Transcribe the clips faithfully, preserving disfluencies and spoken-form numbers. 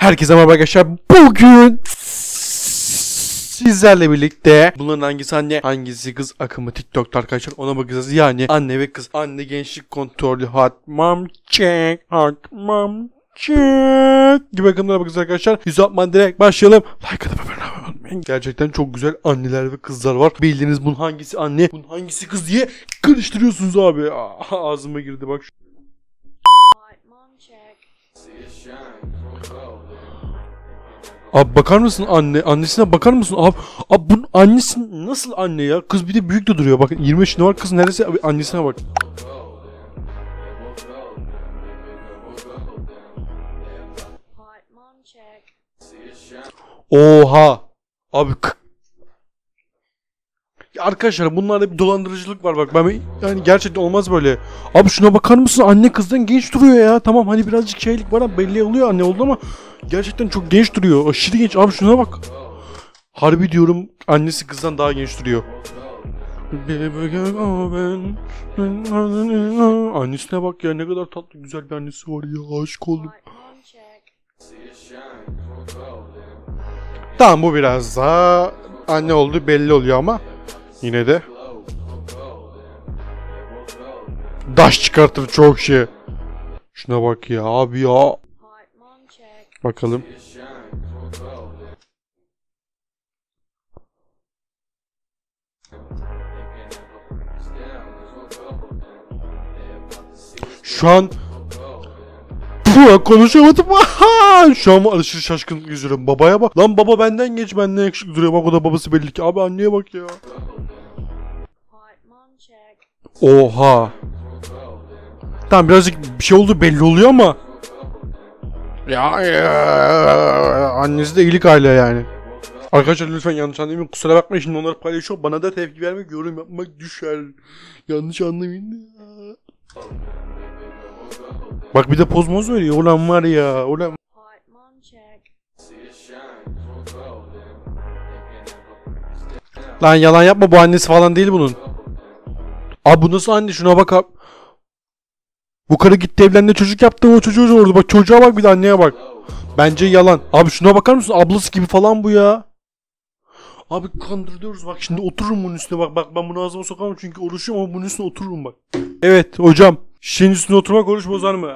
Herkese merhaba arkadaşlar. Bugün sizlerle birlikte bunların hangisi anne hangisi kız akımı TikTok'ta arkadaşlar ona bakacağız. Yani anne ve kız. Anne gençlik kontrolü, hot mom check, hot mom check gibi akımlara bakacağız arkadaşlar. yüz altman direkt başlayalım. Like atıp abone olmayı. Gerçekten çok güzel anneler ve kızlar var. Bildiğiniz bunun hangisi anne bunun hangisi kız diye karıştırıyorsunuz abi. Ağzıma girdi bak. Abi bakar mısın anne? Annesine bakar mısın? Abi, abi bunun annesi nasıl anne ya? Kız bir de büyük de duruyor. Bakın yirmi yaşında var kız neresi? Abi annesine bak. Oha. Abi ya arkadaşlar bunlarda bir dolandırıcılık var bak. Ben yani gerçekten olmaz böyle. Abi şuna bakar mısın? Anne kızdan genç duruyor ya. Tamam hani birazcık şeylik var ama belli oluyor anne oldu ama gerçekten çok genç duruyor. Aşırı genç. Abi şuna bak. Harbi diyorum annesi kızdan daha genç duruyor. Annesine bak ya ne kadar tatlı güzel bir annesi var ya. Aşık oldum. Tamam bu biraz daha anne oldu belli oluyor ama yine de daş çıkartır çok şey. Şuna bak ya abi ya. Bakalım. Şu an Puh, konuşamadım. Şu an aşırı şaşkın yüzüyorum. Babaya bak. Lan baba benden geç benden yakışıklı duruyor. Bak o da babası belli ki. Abi anneye bak ya. Oha. Tamam birazcık bir şey oldu belli oluyor ama. Ya, ya annesi de iyilik aile yani. Arkadaşlar lütfen yanlış anlamayın. Kusura bakmayın şimdi onları paylaşıyor. Bana da tepki vermek, yorum yapmak düşer. Yanlış anlamayın. Bak bir de poz moz veriyor. Ulan var ya. Ulan. Lan yalan yapma bu annesi falan değil bunun. Abi bu nasıl anne şuna bak abi. Bu karı gitti evlendi çocuk yaptı o çocuğu orada. Bak çocuğa bak bir de anneye bak. Bence yalan. Abi şuna bakar mısın? Ablası gibi falan bu ya. Abi kandırıyoruz bak şimdi otururum bunun üstüne bak. Bak ben bunu ağzıma sokamam çünkü oruçluyum ama bunun üstüne otururum bak. Evet hocam. Şişenin üstüne oturmak oruç bozar mı?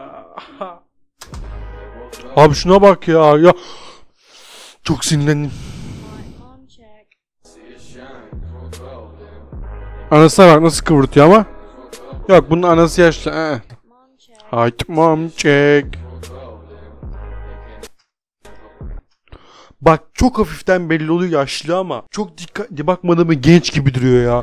Abi şuna bak ya. Ya çok sinirlendim. Anasına bak nasıl kıvırtıyor ama. Yok bunun anası yaşlı. Ee. Hot mom check. Bak çok hafiften belli oluyor yaşlı ama çok dikkatli bakmadı mı genç gibi duruyor ya.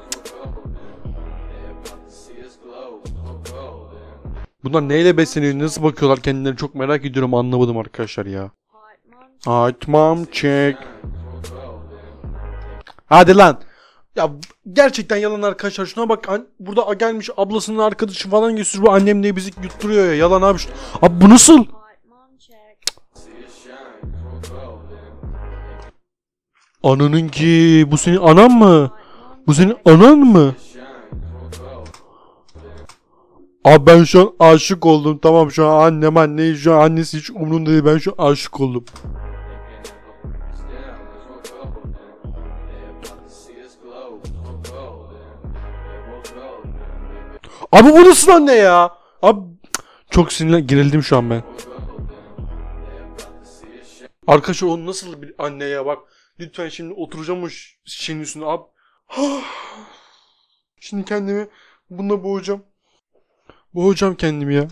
Bunlar neyle besleniyor, nasıl bakıyorlar kendilerine çok merak ediyorum anlamadım arkadaşlar ya. Hot mom check. Hadi lan. Ya gerçekten yalan arkadaşlar şuna bak burada gelmiş ablasının arkadaşı falan gösteriyor bu annem diye bizi yutturuyor ya yalan abi. Abi bu nasıl? Ananın ki bu senin anan mı? Bu senin anan mı? Abi ben şu an aşık oldum tamam şu an annem anne şu an annesi hiç umurumda değil ben şu an aşık oldum. Abi bu nasıl anne ya? Abi çok sinirlen gerildim şu an ben. Arkadaşlar o nasıl bir anne ya bak. Lütfen şimdi oturacağım o şişenin üstüne abi. Şimdi kendimi bununla boğacağım. Boğacağım kendimi ya.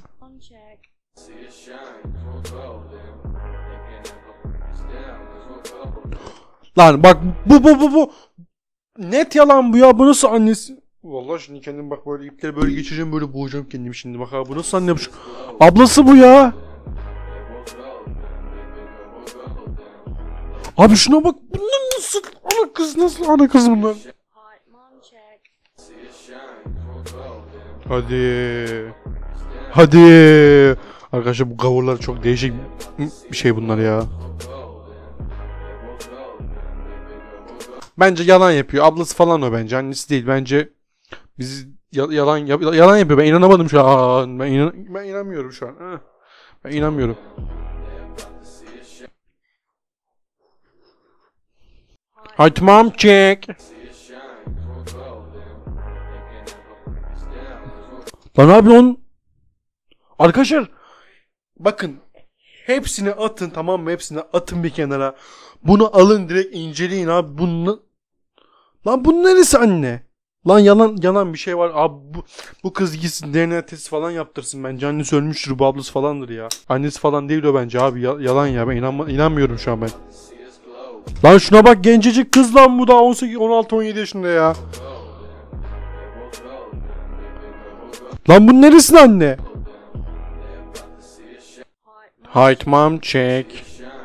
Lan bak bu bu bu bu. Net yalan bu ya bu nasıl annesi? Vallahi şimdi kendim bak böyle ipleri böyle geçireceğim böyle boğacağım kendimi şimdi bak abi bu nasıl anne yapmış? Ablası bu ya. Abi şuna bak bunlar nasıl ana kız nasıl ana kız bunlar? Hadi. Hadi. Arkadaşlar bu gavurlar çok değişik bir şey bunlar ya. Bence yalan yapıyor. Ablası falan o bence. Annesi değil. Bence biz yalan yalan yapıyor. Ben inanamadım şu an. Ben inan ben inanmıyorum şu an. Ben inanmıyorum. Height mom check. Lan abi on. Arkadaşlar bakın hepsini atın, tamam mı? Hepsini atın bir kenara. Bunu alın direkt inceleyin abi. Bunu lan bunun neresi anne? Lan yalan yalan bir şey var. Abi bu, bu kız gitsin D N A testi falan yaptırsın bence. Annesi ölmüştür, bu ablası falandır ya. Annesi falan değil o bence abi. Ya, yalan ya, ben inanma, inanmıyorum şu an ben. Lan şuna bak, gencecik kız lan bu da on sekiz on altı on yedi yaşında ya. Lan bunun neresi anne? Height mom check.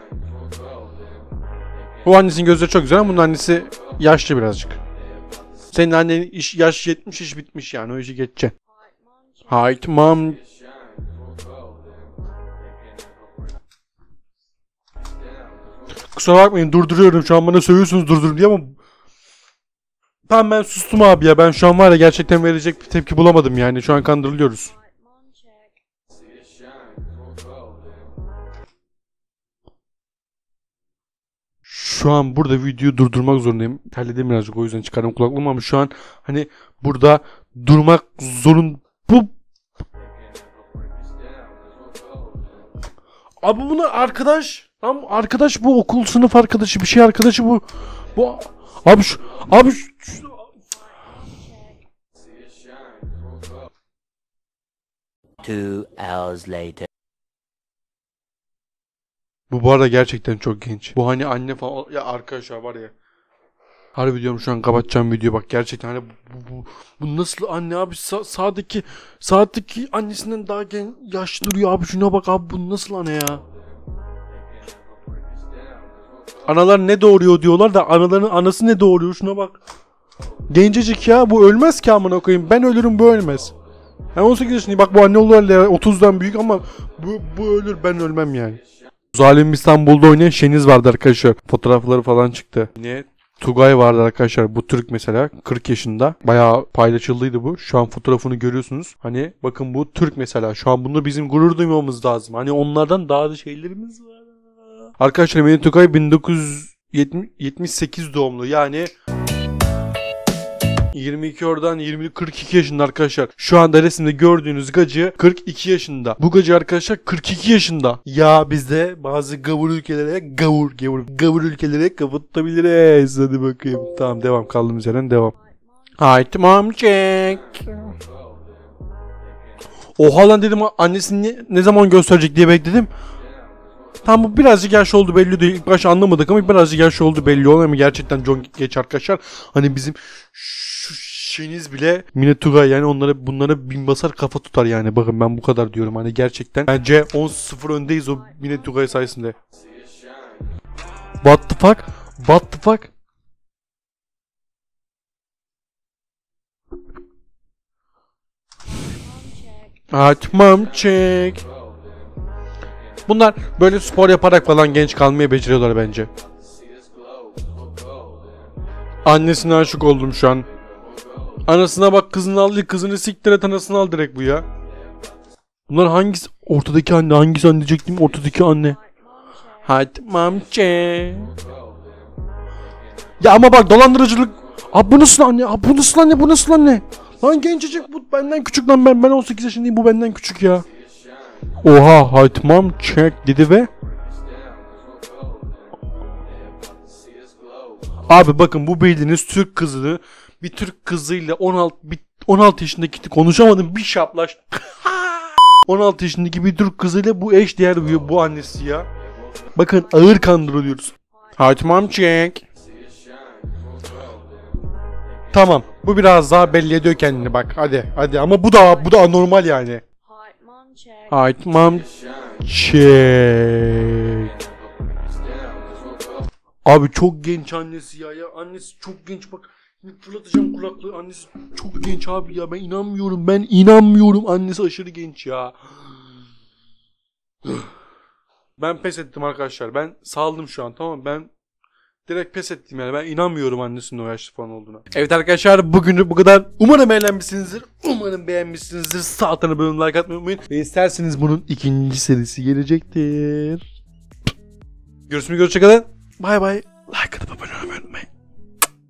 Bu annesinin gözleri çok güzel ama bunun annesi yaşlı birazcık. Senin annen iş, yaş yetmiş, iş bitmiş yani, o işi geçeceksin. Height mom. Kusura bakmayın, durduruyorum şu an, bana söylüyorsunuz durdurun diye ama tamam ben sustum abi ya, ben şu an var ya gerçekten verecek bir tepki bulamadım yani, şu an kandırılıyoruz. Şu an burada videoyu durdurmak zorundayım. Terledim birazcık, o yüzden çıkardım kulaklığımı ama şu an hani burada durmak zorun. Bu abi bunu arkadaş, tam arkadaş bu, okul sınıf arkadaşı, bir şey arkadaşı bu. Bu abi şu abi şu, şu... Two hours later. Bu bu arada gerçekten çok genç. Bu hani anne falan ya arkadaşlar var ya. Harbi diyorum, şu an kapatacağım videoyu, bak gerçekten hani bu, bu, bu nasıl anne abi, Sa sağdaki sağdaki annesinden daha genç, yaşlı duruyor abi, şuna bak abi, bu nasıl anne ya? Analar ne doğuruyor diyorlar da anaların anası ne doğuruyor, şuna bak. Gencecik ya, bu ölmez ki amına koyayım, ben ölürüm bu ölmez. Ben on sekiz yaşındayım, bak bu anne olur otuzdan büyük ama bu, bu ölür, ben ölmem yani. Zalim İstanbul'da oynayan Şeniz vardı arkadaşlar. Fotoğrafları falan çıktı. Yine Tugay vardı arkadaşlar. Bu Türk mesela kırk yaşında. Bayağı paylaşıldıydı bu. Şu an fotoğrafını görüyorsunuz. Hani bakın bu Türk mesela. Şu an bunda bizim gurur duymamız lazım. Hani onlardan daha da şeylerimiz var. Arkadaşlar benim Tugay bin dokuz yüz yetmiş sekiz doğumlu. Yani yirmi iki oradan yirmi kırk iki yaşında arkadaşlar. Şu anda resimde gördüğünüz gacı kırk iki yaşında. Bu gacı arkadaşlar kırk iki yaşında. Ya bizde bazı gavur ülkelere gavur gavur gavur ülkelere kafa tutabiliriz. Hadi bakayım. Tamam devam, kaldığımız yerden devam. Haydi mom check. Oha lan dedim, annesini ne zaman gösterecek diye bekledim. Tam bu birazcık yaş oldu belli değil. İlk başta anlamadık ama birazcık yaş oldu belli oluyor ama gerçekten çok geç arkadaşlar. Hani bizim şu şeyiniz bile Mine Tugay, yani onlara bunlara bin basar kafa tutar yani. Bakın ben bu kadar diyorum hani, gerçekten. Bence on sıfır öndeyiz o Mine Tugay sayesinde. What the fuck? What the fuck? Açmam çek. Bunlar böyle spor yaparak falan genç kalmayı beceriyorlar bence. Annesine aşık oldum şu an. Anasına bak, kızını al, kızını siktir et, anasını al direkt bu ya. Bunlar hangisi? Ortadaki anne, hangisi anne diyecektim, ortadaki anne. Hadi mamçe. Ya ama bak dolandırıcılık. Abi bu nasıl anne? Abi bu nasıl anne? Bu nasıl anne? Lan gencecik, bu benden küçük lan, ben ben on sekiz yaşındayım, bu benden küçük ya. Oha, height mom check dedi ve abi bakın bu bildiğiniz Türk kızını bir Türk kızıyla on altı bir on altı yaşındaki, konuşamadım bir şaplaş. on altı yaşındaki bir Türk kızıyla bu eş değer duyuyor bu annesi ya. Bakın ağır kandırılıyoruz. Height mom check. Tamam, bu biraz daha belli ediyor kendini, bak hadi hadi ama bu da bu da anormal yani. Height mom check. Abi çok genç annesi ya, ya annesi çok genç, bak fırlatacağım kulaklığı, annesi çok genç abi ya, ben inanmıyorum, ben inanmıyorum, annesi aşırı genç ya. Ben pes ettim arkadaşlar, ben saldım şu an, tamam, ben direkt pes ettim yani, ben inanmıyorum annesinin o yaşlı falan olduğuna. Evet arkadaşlar, bugünlük bu kadar. Umarım eğlenmişsinizdir. Umarım beğenmişsinizdir. Sağ tane bölüm like atmayı unutmayın. Ve isterseniz bunun ikinci serisi gelecektir. Görüşmek üzere, hoşçakalın. Bay bay. Like atıp abone olmayı unutmayın.